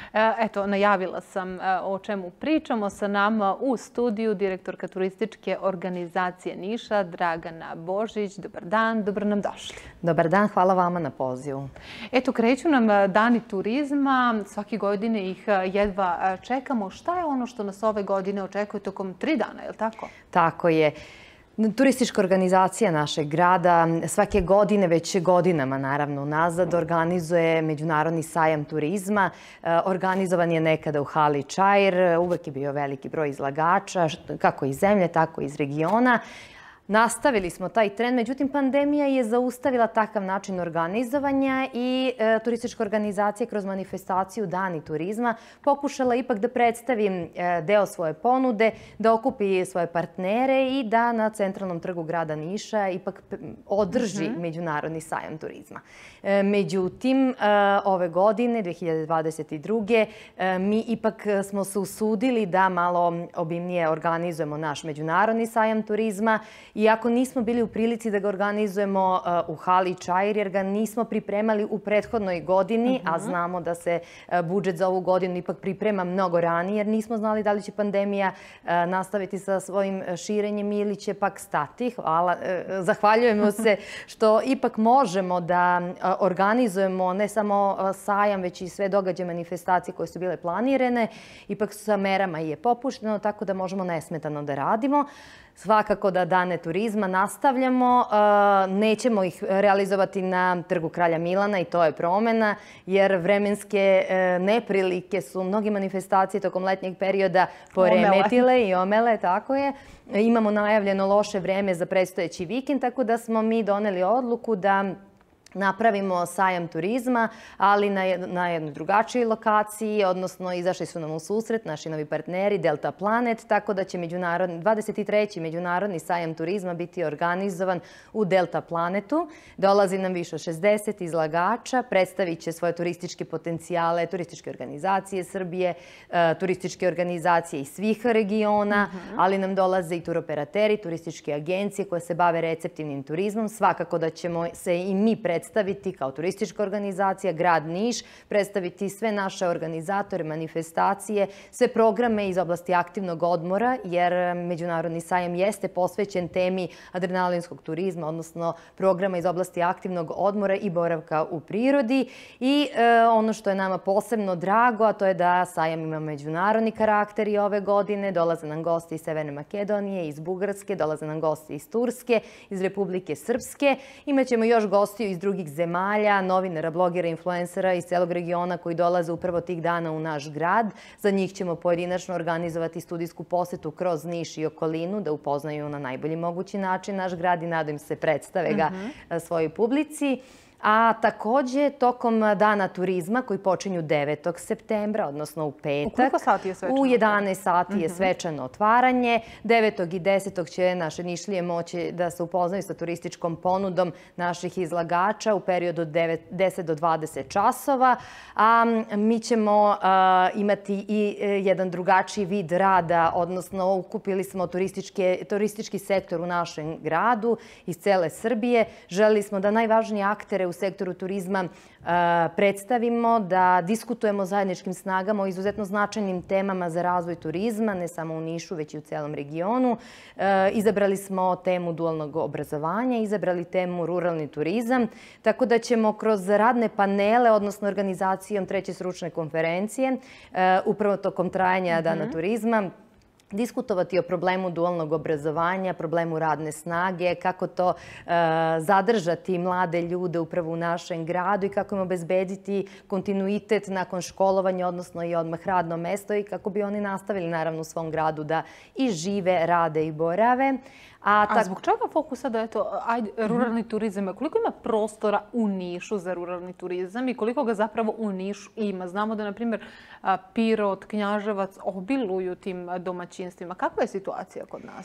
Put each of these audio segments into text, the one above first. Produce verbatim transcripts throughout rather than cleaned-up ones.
Eto, najavila sam o čemu pričamo. Sa nama u studiju direktorka turističke organizacije Niša, Dragana Božić. Dobar dan, dobro nam došli. Dobar dan, hvala vama na pozivu. Eto, kreću nam dani turizma. Svake godine ih jedva čekamo. Šta je ono što nas ove godine očekuje tokom tri dana, je li tako? Tako je. Turistička organizacija našeg grada svake godine, već godinama naravno unazad, organizuje Međunarodni sajam turizma. Organizovan je nekada u hali Čair, uvek je bio veliki broj izlagača, kako iz zemlje, tako i iz regiona. Nastavili smo taj trend, međutim pandemija je zaustavila takav način organizovanja i e, turistička organizacija kroz manifestaciju Dani turizma pokušala ipak da predstavi e, deo svoje ponude, da okupi svoje partnere i da na centralnom trgu grada Niša ipak održi mm-hmm. Međunarodni sajam turizma. E, međutim, e, ove godine, dve hiljade dvadeset druge. E, mi ipak smo se usudili da malo obimnije organizujemo naš Međunarodni sajam turizma. Iako nismo bili u prilici da ga organizujemo u hali Čair, jer ga nismo pripremali u prethodnoj godini, a znamo da se budžet za ovu godinu ipak priprema mnogo ranije, jer nismo znali da li će pandemija nastaviti sa svojim širenjem ili će pak stati. Hvala. Zahvaljujemo se što ipak možemo da organizujemo ne samo sajam, već i sve događaje, manifestacije koje su bile planirane. Ipak sa merama je popušteno, tako da možemo nesmetano da radimo. Svakako da dane turizma nastavljamo. Nećemo ih realizovati na Trgu Kralja Milana i to je promena, jer vremenske neprilike su mnogi manifestacije tokom letnjeg perioda poremetile i omele, tako je. Imamo najavljeno loše vreme za predstojeći vikend, tako da smo mi doneli odluku da napravimo sajam turizma, ali na jednoj drugačijoj lokaciji, odnosno izašli su nam u susret naši novi partneri Delta Planet, tako da će dvadeset treći Međunarodni sajam turizma biti organizovan u Delta Planetu. Dolazi nam više od šezdeset izlagača, predstavit će svoje turističke potencijale, turističke organizacije Srbije, turističke organizacije iz svih regiona, ali nam dolaze i turoperateri, turističke agencije koje se bave receptivnim turizmom. Svakako da ćemo se i mi predstaviti predstaviti kao turistička organizacija, grad Niš, predstaviti sve naše organizatore, manifestacije, sve programe iz oblasti aktivnog odmora, jer Međunarodni sajam jeste posvećen temi adrenalinskog turizma, odnosno programa iz oblasti aktivnog odmora i boravka u prirodi. I e, ono što je nama posebno drago, a to je da sajam ima međunarodni karakter i ove godine. Dolaze nam gosti iz Severne Makedonije, iz Bugarske, dolaze nam gosti iz Turske, iz Republike Srpske. Imaćemo još gostiju iz drugih zemalja, novinara, blogera, influencera iz celog regiona koji dolaze upravo tih dana u naš grad. Za njih ćemo pojedinačno organizovati studijsku posetu kroz Niš i okolinu, da upoznaju na najbolji mogući način naš grad i nadam se predstave ga svojoj publici. A takođe, tokom Dana turizma koji počinju devetog septembra, odnosno u petak. U koliko sati je svečano? U jedanaest sati je svečano otvaranje. devetog i desetog će naše Nišlije moći da se upoznaju sa turističkom ponudom naših izlagača u periodu od deset do dvadeset časova. A mi ćemo imati i jedan drugačiji vid rada, odnosno ukupili smo turistički sektor u našem gradu iz cele Srbije. Želeli smo da najvažnije aktere u sektoru turizma predstavimo, da diskutujemo zajedničkim snagama o izuzetno značajnim temama za razvoj turizma, ne samo u Nišu, već i u celom regionu. Izabrali smo temu dualnog obrazovanja, izabrali temu ruralni turizam, tako da ćemo kroz radne panele, odnosno organizacijom treće stručne konferencije, upravo tokom trajanja Dana turizma, diskutovati o problemu dualnog obrazovanja, problemu radne snage, kako to zadržati mlade ljude upravo u našem gradu i kako im obezbediti kontinuitet nakon školovanja, odnosno i odmah radno mesto i kako bi oni nastavili naravno u svom gradu da i žive, rade i borave. A, A zbog čega fokus sada, eto, ajde, ruralni turizam? Koliko ima prostora u Nišu za ruralni turizam i koliko ga zapravo u Nišu ima? Znamo da, na primjer, Pirot, Knjaževac obiluju tim domaćinstvima. Kakva je situacija kod nas?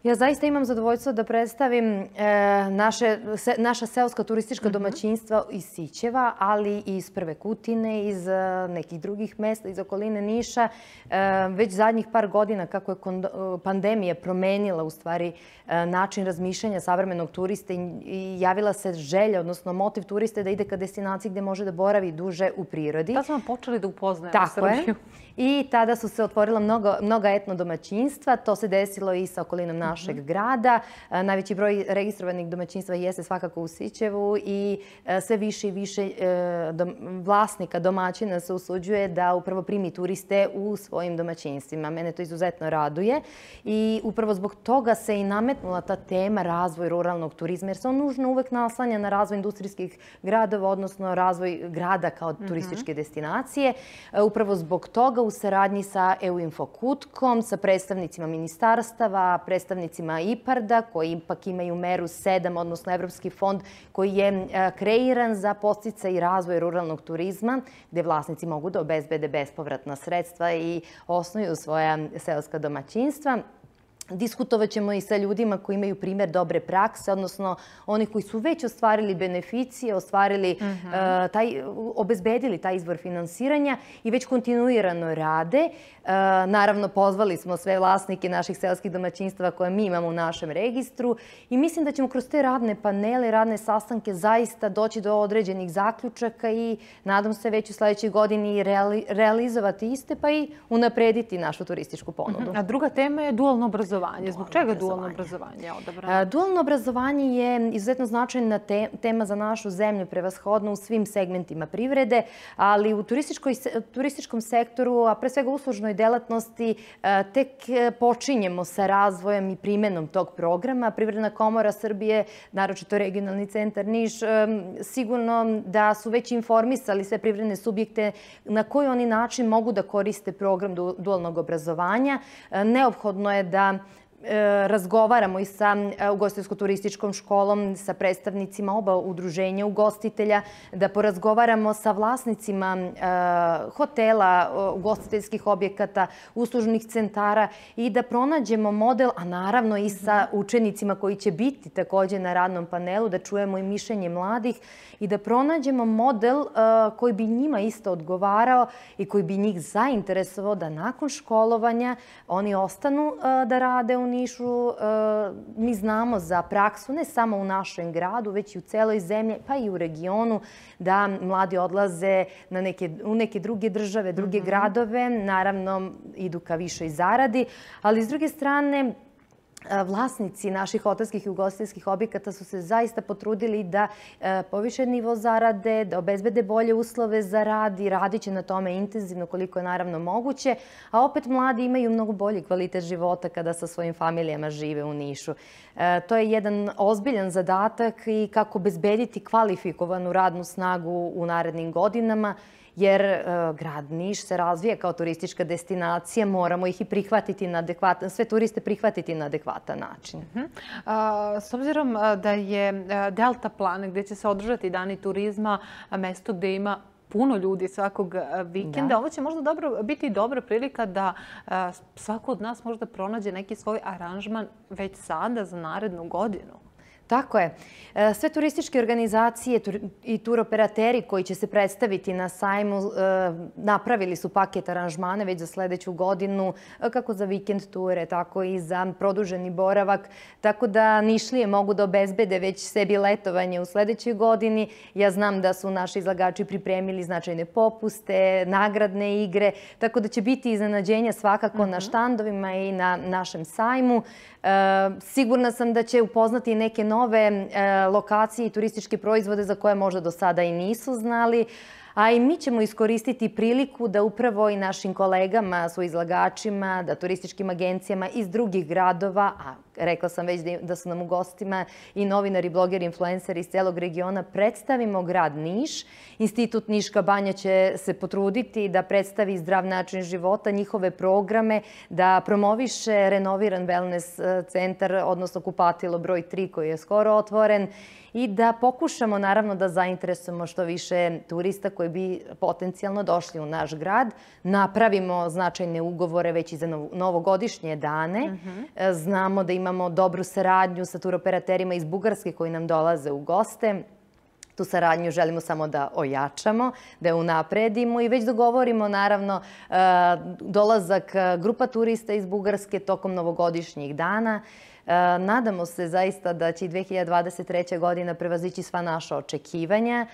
Ja zaista imam zadovoljstvo da predstavim e, naše, se, naša seoska turistička Mhm. domaćinstva iz Sićeva, ali i iz Prve Kutine, iz e, nekih drugih mesta, iz okoline Niša. E, već zadnjih par godina kako je kondo- pandemija promenila u stvari e, način razmišljanja savremenog turiste i, i javila se želja, odnosno motiv turiste da ide ka destinaciji gde može da boravi duže u prirodi. Da smo počeli da upoznajemo Tako Srbiju. je. I tada su se otvorila mnogo, mnoga etno domaćinstva. To se desilo i sa okolinom našeg Mhm. grada. E, Najveći broj registrovanih domaćinstva jeste svakako u Sićevu i e, sve više i više e, dom- vlasnika domaćina se usuđuje da upravo primi turiste u svojim domaćinstvima. Mene to izuzetno raduje i upravo zbog toga se i nametnula ta tema razvoj ruralnog turizma, jer se on nužno uvek naslanja na razvoj industrijskih gradova, odnosno razvoj grada kao turističke destinacije. E, Upravo zbog toga u saradnji sa E U Info Kutkom, sa predstavnicima ministarstava, predstavnicima IPARD-a, koji ipak imaju meru sedam, odnosno Evropski fond koji je e, kreiran za podsticaj i razvoj ruralnog turizma, gde vlasnici mogu da obezbede bespovratna sredstva i osnuju svoja seoska domaćinstva. Diskutovat ćemo i sa ljudima koji imaju primjer dobre prakse, odnosno oni koji su već ostvarili beneficije, ostvarili, e, taj, obezbedili taj izvor finansiranja i već kontinuirano rade. E, naravno, pozvali smo sve vlasnike naših seoskih domaćinstva koje mi imamo u našem registru i mislim da ćemo kroz te radne panele, radne sastanke zaista doći do određenih zaključaka i nadam se već u sledećoj godini reali, realizovati iste pa i unaprediti našu turističku ponudu. A druga tema je dualno obrazovanje. Zbog čega dualno obrazovanje. obrazovanje je odabrano? Dualno obrazovanje je izuzetno značajna te, tema za našu zemlju, prevashodno u svim segmentima privrede, ali u turističkoj, turističkom sektoru, a pre svega uslužnoj delatnosti, tek počinjemo sa razvojem i primenom tog programa. Privredna komora Srbije, naročito regionalni centar Niš, sigurno da su već informisali sve privredne subjekte na koji oni način mogu da koriste program dualnog obrazovanja. Neophodno je da razgovaramo i sa ugostiteljsko-turističkom školom, sa predstavnicima oba udruženja ugostitelja, da porazgovaramo sa vlasnicima hotela, ugostiteljskih objekata, uslužnih centara i da pronađemo model, a naravno i sa učenicima koji će biti također na radnom panelu, da čujemo i mišljenje mladih i da pronađemo model koji bi njima isto odgovarao i koji bi njih zainteresovao da nakon školovanja oni ostanu da rade u Nišu. Mi znamo za praksu, ne samo u našem gradu, već i u celoj zemlji, pa i u regionu, da mladi odlaze na neke, u neke druge države, druge gradove, naravno idu ka višoj zaradi, ali s druge strane, vlasnici naših hotelskih i ugostiteljskih objekata su se zaista potrudili da poviše nivo zarade, da obezbede bolje uslove za rad i radit će na tome intenzivno koliko je naravno moguće, a opet mladi imaju mnogo bolji kvalitet života kada sa svojim familijama žive u Nišu. To je jedan ozbiljan zadatak i kako obezbediti kvalifikovanu radnu snagu u narednim godinama, jer grad Niš se razvija kao turistička destinacija, moramo ih i prihvatiti na adekvatan, sve turiste prihvatiti na adekvatan način. S obzirom da je Delta plan gdje će se održati dani turizma, mesto gdje ima puno ljudi svakog vikenda, ovo će možda dobro, biti dobra prilika da svako od nas možda pronađe neki svoj aranžman već sada za narednu godinu. Tako je. Sve turističke organizacije i turoperateri koji će se predstaviti na sajmu napravili su paket aranžmane već za sledeću godinu, kako za vikend ture, tako i za produženi boravak. Tako da Nišlije mogu da obezbede već sebi letovanje u sledećoj godini. Ja znam da su naši izlagači pripremili značajne popuste, nagradne igre, tako da će biti iznenađenja svakako na štandovima i na našem sajmu. Sigurna sam da će upoznati neke nove lokacije i turističke proizvode za koje možda do sada i nisu znali. A i mi ćemo iskoristiti priliku da upravo i našim kolegama, su izlagačima, da turističkim agencijama iz drugih gradova, a rekla sam već da su nam u gostima i novinari, blogeri, influenceri iz celog regiona, predstavimo grad Niš. Institut Niška banja će se potruditi da predstavi zdrav način života, njihove programe, da promoviše renoviran wellness centar, odnosno kupatilo broj tri koji je skoro otvoren. i da pokušamo naravno da zainteresujemo što više turista koji bi potencijalno došli u naš grad. Napravimo značajne ugovore već i za novogodišnje dane. Znamo da imamo dobru saradnju sa turoperaterima iz Bugarske koji nam dolaze u goste. Tu saradnju želimo samo da ojačamo, da je unapredimo i već dogovorimo naravno dolazak grupa turista iz Bugarske tokom novogodišnjih dana. Nadamo se zaista da će i dve hiljade dvadeset treća. godina prevazići sva naša očekivanja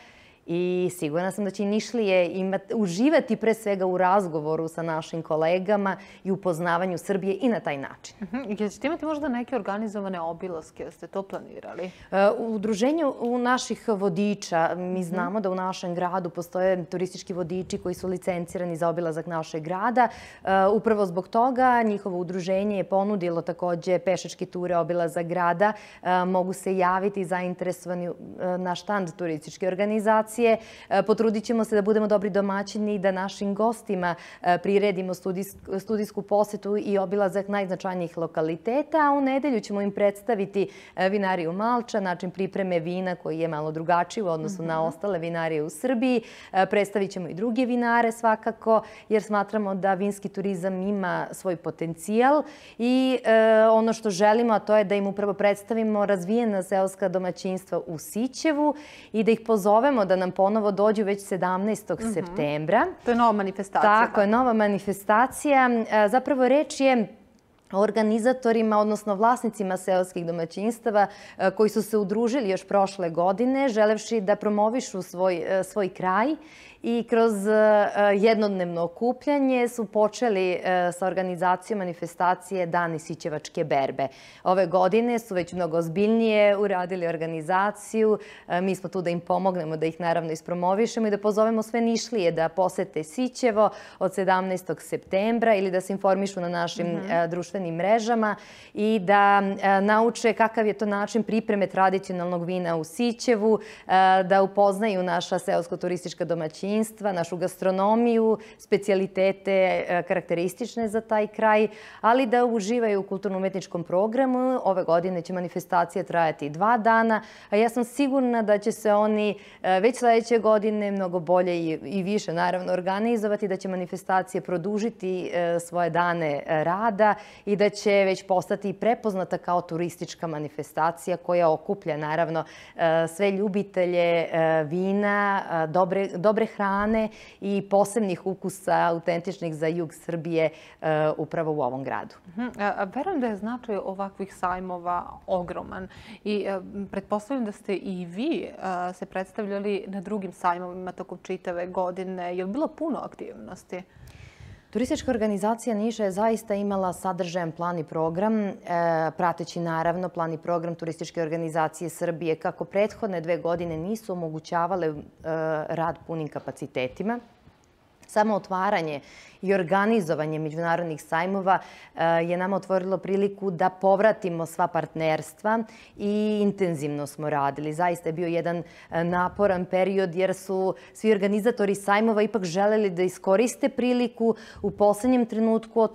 i sigurna sam da će i Nišlije uživati pre svega u razgovoru sa našim kolegama i upoznavanju Srbije i na taj način. Jeste imati možda neke organizovane obilaske? Jeste to planirali? U udruženju naših vodiča mi znamo da u našem gradu postoje turistički vodiči koji su licencirani za obilazak našeg grada. Upravo zbog toga njihovo udruženje je ponudilo takođe pešačke ture obilazak grada. Mogu se javiti zainteresovani na štand turističke organizacije. Potrudit ćemo se da budemo dobri domaćini i da našim gostima priredimo studijsku posetu i obilazak najznačajnijih lokaliteta, a u nedelju ćemo im predstaviti vinariju Malča, način pripreme vina koji je malo drugačiji u odnosu na ostale vinarije u Srbiji. Predstavit ćemo i druge vinare svakako, jer smatramo da vinski turizam ima svoj potencijal i ono što želimo, a to je da im upravo predstavimo razvijena seoska domaćinstva u Sićevu i da ih pozovemo da nam ponovo dođu već sedamnaestog septembra. To je nova manifestacija. Tako je, nova manifestacija. Zapravo reč je o organizatorima, odnosno vlasnicima seoskih domaćinstava koji su se udružili još prošle godine, želevši da promovišu svoj kraj i kroz jednodnevno okupljanje su počeli sa organizacijom manifestacije Dani Sićevačke berbe. Ove godine su već mnogo ozbiljnije uradili organizaciju. Mi smo tu da im pomognemo, da ih naravno ispromovišemo i da pozovemo sve Nišlije da posete Sićevo od sedamnaestog septembra ili da se informišu na našim društvenim mrežama i da nauče kakav je to način pripreme tradicionalnog vina u Sićevu, da upoznaju naša seosko-turistička domaćinstva, našu gastronomiju, specijalitete karakteristične za taj kraj, ali da uživaju u kulturno-umetničkom programu. Ove godine će manifestacija trajati dva dana, a ja sam sigurna da će se oni već sledeće godine mnogo bolje i više naravno organizovati, da će manifestacije produžiti svoje dane rada i da će već postati prepoznata kao turistička manifestacija koja okuplja naravno sve ljubitelje vina, dobre, dobre hrane i posebnih ukusa autentičnih za jug Srbije upravo u ovom gradu. Verujem da je značaj ovakvih sajmova ogroman i pretpostavljam da ste i vi se predstavljali na drugim sajmovima tokom čitave godine. Je li bilo puno aktivnosti? Turistička organizacija Niša je zaista imala sadržajan plan i program, prateći naravno plan i program Turističke organizacije Srbije kako prethodne dve godine nisu omogućavale rad punim kapacitetima. Samo otvaranje i organizovanje međunarodnih sajmova je nama otvorilo priliku da povratimo sva partnerstva i intenzivno smo radili. Zaista je bio jedan naporan period jer su svi organizatori sajmova ipak želeli da iskoriste priliku, u poslednjem trenutku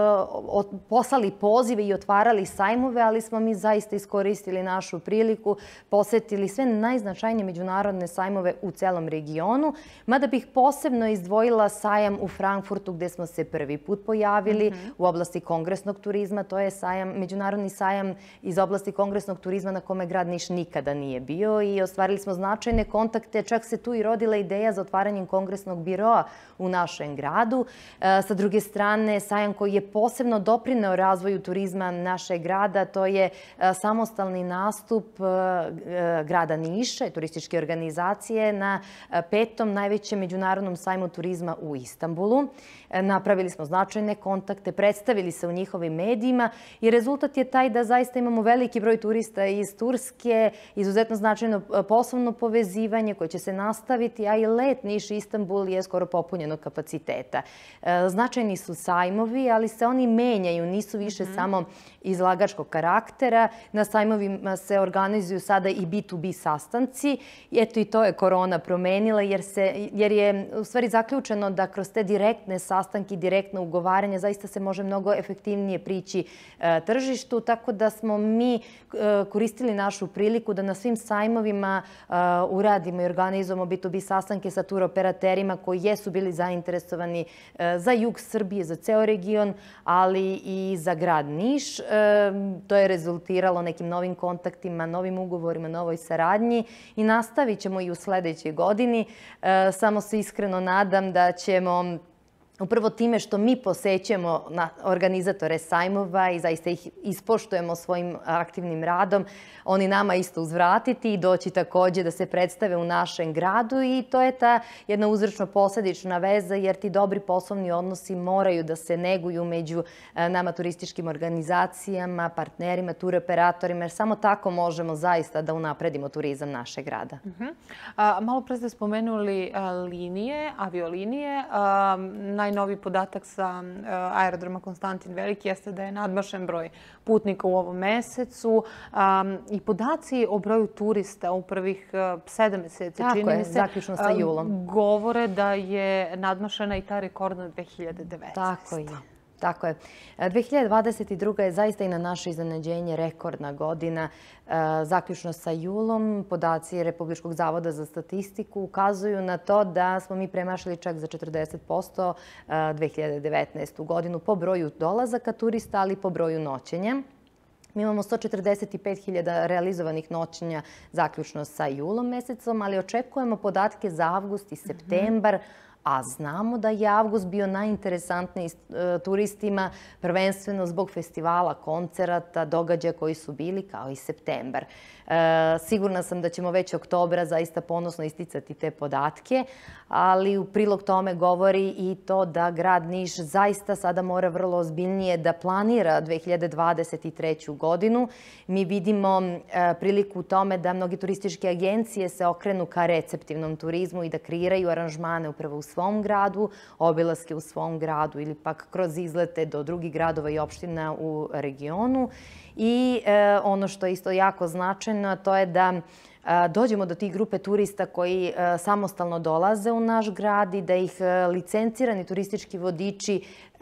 poslali pozive i otvarali sajmove, ali smo mi zaista iskoristili našu priliku, posetili sve najznačajnije međunarodne sajmove u celom regionu, mada bih posebno izdvojila sajam u Frankfurtu gde smo se prvi put pojavili u oblasti kongresnog turizma. To je sajam, međunarodni sajam iz oblasti kongresnog turizma na kome grad Niš nikada nije bio i ostvarili smo značajne kontakte. Čak se tu i rodila ideja za otvaranjem kongresnog biroa u našem gradu. Sa druge strane, sajam koji je posebno doprineo razvoju turizma našeg grada, to je samostalni nastup grada Niša i turističke organizacije na petom najvećem međunarodnom sajmu turizma u Istanbulu. Napravili smo značajne kontakte, predstavili se u njihovim medijima i rezultat je taj da zaista imamo veliki broj turista iz Turske, izuzetno značajno poslovno povezivanje koje će se nastaviti, a i let Niš-Istanbul je skoro popunjenog kapaciteta. Značajni su sajmovi, ali se oni menjaju, nisu više samo izlagačkog karaktera. Na sajmovima se organizuju sada i bi tu bi sastanci. Eto i to je korona promenila jer, se, jer je u stvari zaključeno sigurno da kroz te direktne sastanke, direktno ugovaranje zaista se može mnogo efektivnije prići tržištu, tako da smo mi koristili našu priliku da na svim sajmovima uradimo i organizujemo B to B sastanke sa turoperaterima koji jesu bili zainteresovani za jug Srbije, za ceo region, ali i za grad Niš. To je rezultiralo nekim novim kontaktima, novim ugovorima, novoj saradnji i nastavit ćemo i u sledećoj godini. Samo se iskreno nadam da ćemo upravo time što mi posećujemo organizatore sajmova i zaista ih ispoštujemo svojim aktivnim radom, oni nama isto uzvratiti i doći takođe da se predstave u našem gradu i to je ta jedna uzročno-posledična veza jer ti dobri poslovni odnosi moraju da se neguju među nama turističkim organizacijama, partnerima, turoperatorima, jer samo tako možemo zaista da unapredimo turizam našeg grada. Malo pre ste spomenuli linije, aviolinije. Najnoviji podatak sa aerodroma Konstantin Veliki jeste da je nadmašen broj putnika u ovom mesecu i podaci o broju turista u prvih sedam meseci, čini mi se, zaključno sa julom, govore da je nadmašena i ta rekordna dve hiljade devetnaeste. Tako je. Tako je. dve hiljade dvadeset druga je zaista i na naše iznenađenje rekordna godina. Zaključno sa julom, podaci Republičkog zavoda za statistiku ukazuju na to da smo mi premašili čak za četrdeset posto dve hiljade devetnaestu godinu po broju dolazaka turista, ali i po broju noćenja. Mi imamo sto četrdeset pet hiljada realizovanih noćenja zaključno sa julom mesecom, ali očekujemo podatke za avgust i septembar, a znamo da je avgust bio najinteresantniji turistima, prvenstveno zbog festivala, koncerata, događaja koji su bili, kao i septembar. Sigurna sam da ćemo već oktobra zaista ponosno isticati te podatke, ali u prilog tome govori i to da grad Niš zaista sada mora vrlo ozbiljnije da planira dve hiljade dvadeset treću godinu. Mi vidimo priliku u tome da mnogi turističke agencije se okrenu ka receptivnom turizmu i da kreiraju aranžmane upravo u svom gradu, obilaske u svom gradu ili pak kroz izlete do drugih gradova i opština u regionu. I ono što je isto jako značajno, to je da dođemo do tih grupe turista koji samostalno dolaze u naš grad i da ih licencirani turistički vodiči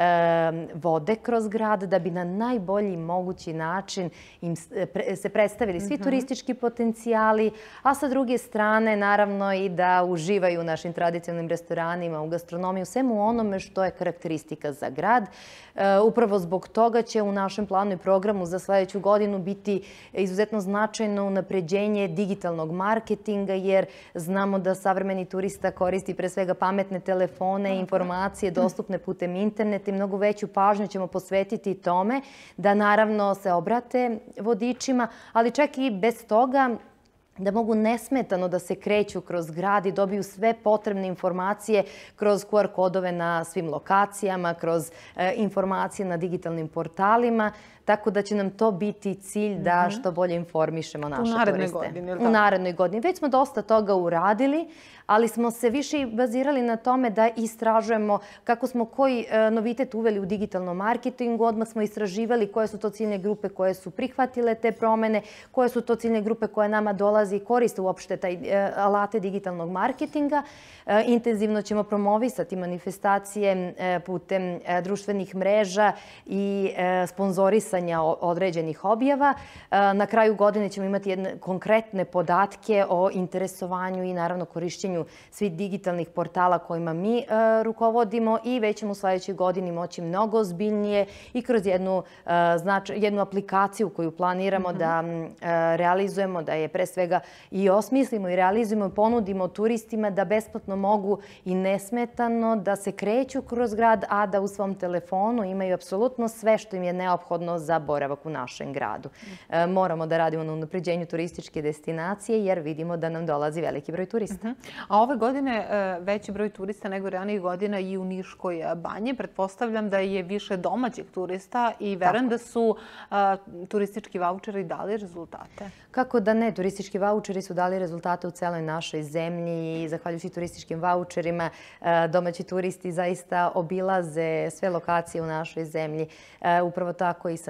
vode kroz grad da bi na najbolji mogući način im se predstavili svi turistički potencijali, a sa druge strane naravno i da uživaju u našim tradicionalnim restoranima, u gastronomiji, u svemu onome što je karakteristika za grad. Upravo zbog toga će u našem planu i programu za sledeću godinu biti izuzetno značajno unapređenje digitalnog marketinga, jer znamo da savremeni turista koristi pre svega pametne telefone, informacije dostupne putem interneta i mnogo veću pažnju ćemo posvetiti tome da naravno se obrate vodičima, ali čak i bez toga da mogu nesmetano da se kreću kroz grad i dobiju sve potrebne informacije kroz Q R kodove na svim lokacijama, kroz informacije na digitalnim portalima, tako da će nam to biti cilj da što bolje informišemo naše turiste. U narednoj godini, ili tako? U narednoj godini. Već smo dosta toga uradili, ali smo se više bazirali na tome da istražujemo kako smo koji novitet uveli u digitalnom marketingu. Odmah smo istraživali koje su to ciljne grupe koje su prihvatile te promene, koje su to ciljne grupe koje nama dolaze i koriste uopšte taj alate digitalnog marketinga. Intenzivno ćemo promovisati manifestacije putem društvenih mreža i sponzorisanja određenih objava. Na kraju godine ćemo imati jedne konkretne podatke o interesovanju i naravno korišćenju svih digitalnih portala kojima mi rukovodimo i već ćemo u sledećoj godini moći mnogo ozbiljnije i kroz jednu, jednu aplikaciju koju planiramo da realizujemo, da je pre svega i osmislimo i realizujemo i ponudimo turistima da besplatno mogu i nesmetano da se kreću kroz grad, a da u svom telefonu imaju apsolutno sve što im je neophodno za boravak u našem gradu. Moramo da radimo na unapređenju turističke destinacije jer vidimo da nam dolazi veliki broj turista. A ove godine veći broj turista nego ranijih godina i u Niškoj banji. Pretpostavljam da je više domaćih turista i verujem da su turistički vaučeri dali rezultate. Kako da ne, turistički vaučeri su dali rezultate u celoj našoj zemlji i zahvaljujući turističkim vaučerima domaći turisti zaista obilaze sve lokacije u našoj zemlji. Upravo tako i sa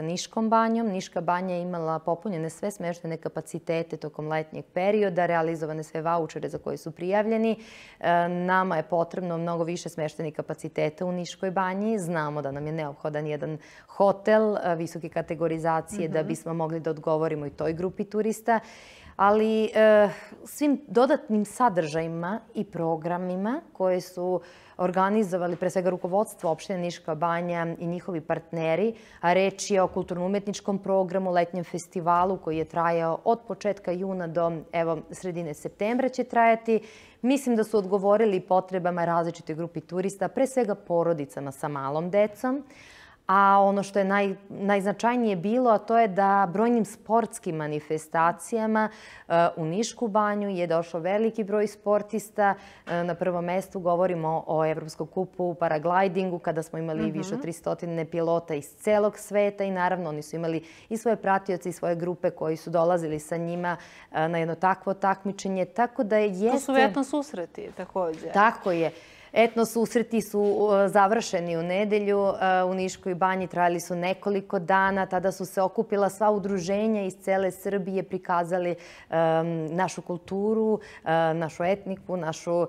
Niškom banjom. Niška banja je imala popunjene sve smještene kapacitete tokom letnjeg perioda, realizovane sve vaučere za koje su prijavljeni. Nama je potrebno mnogo više smještenih kapaciteta u Niškoj banji. Znamo da nam je neophodan jedan hotel visoke kategorizacije da bismo mogli da odgovorimo i toj grupi turista. Ali svim dodatnim sadržajima i programima koje su organizovali pre svega rukovodstvo opštine Niška banja i njihovi partneri, a reč je o kulturno-umetničkom programu, letnjem festivalu koji je trajao od početka juna do evo, sredine septembra će trajati. Mislim da su odgovorili potrebama različite grupi turista, pre svega porodicama sa malom decom. A ono što je naj, najznačajnije bilo, a to je da brojnim sportskim manifestacijama uh, u Nišku banju je došao veliki broj sportista. Uh, na prvom mestu govorimo o Evropskom kupu u paraglidingu, kada smo imali mm-hmm. više od tristo pilota iz celog sveta i naravno oni su imali i svoje pratioce i svoje grupe koji su dolazili sa njima uh, na jedno takvo takmičenje. Tako da jeste... To su etno susreti također. Tako je. Etno susreti su završeni u nedelju u Niškoj banji, trajali su nekoliko dana. Tada su se okupila sva udruženja iz cele Srbije, prikazali našu kulturu, našu etniku, našu,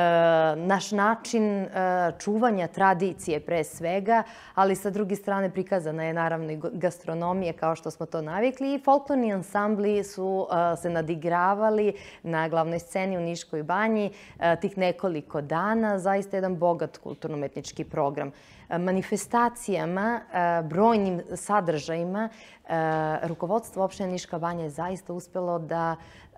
naš način čuvanja tradicije pre svega, ali sa druge strane prikazana je naravno i gastronomija kao što smo to navikli i folklorni ansambli su se nadigravali na glavnoj sceni u Niškoj banji tih nekoliko dana. Zaista jedan bogat kulturno-umetnički program. Manifestacijama, brojnim sadržajima, rukovodstvo opštine Niška banja je zaista uspelo da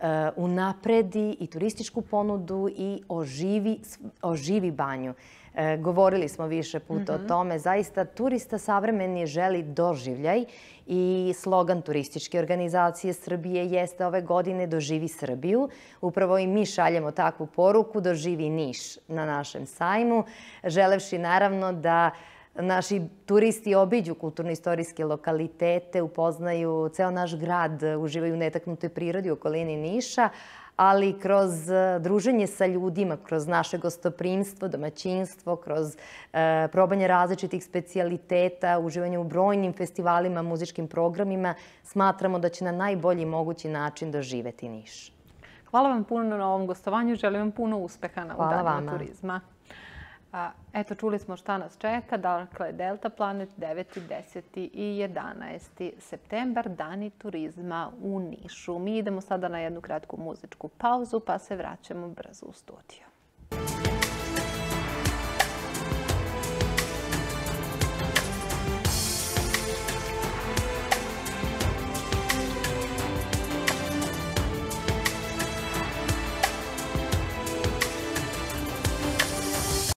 unapredi i turističku ponudu i oživi, oživi banju. Govorili smo više puta mm-hmm. o tome. Zaista turista savremeni želi doživljaj i slogan turističke organizacije Srbije jeste ove godine Doživi Srbiju. Upravo i mi šaljemo takvu poruku Doživi Niš na našem sajmu, želevši naravno da naši turisti obiđu kulturno-istorijske lokalitete, upoznaju ceo naš grad, uživaju u netaknutoj prirodi u okolini Niša, ali kroz druženje sa ljudima, kroz naše gostoprimstvo, domaćinstvo, kroz e, probanje različitih specijaliteta, uživanje u brojnim festivalima, muzičkim programima, smatramo da će na najbolji mogući način doživeti Niš. Hvala vam puno na ovom gostovanju. Želim vam puno uspeha na danima turizma. A, eto, čuli smo šta nas čeka. Dakle, Delta Planet deveti, deseti i jedanaesti septembar, dani turizma u Nišu. Mi idemo sada na jednu kratku muzičku pauzu, pa se vraćamo brzo u studio.